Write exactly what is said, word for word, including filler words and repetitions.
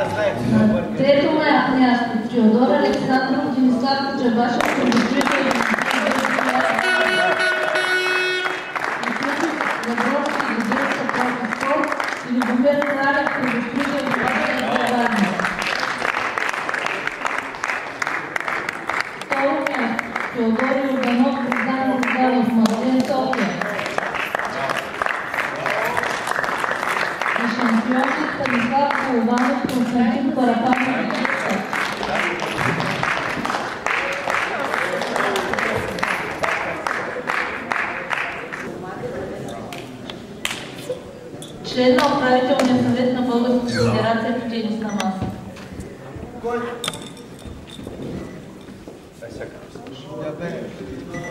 На трето място Теодор Александров, Димислав Коджабашев, Коджабашев, Забровски, Гудилска, Проти Спорт и Любомир Кралев, Коджабашев, Коджабашев, Второ място Теодор Юрганов, Гроздан Моргалов, Мартин София. И шампионки Станислав Колованов, Константин Парапанов. Член на управителния съвет на Българската федерация по тенис на маса. Кой?